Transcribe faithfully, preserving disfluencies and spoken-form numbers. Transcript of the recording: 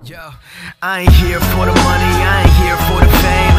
Yo, I ain't here for the money, I ain't here for the fame.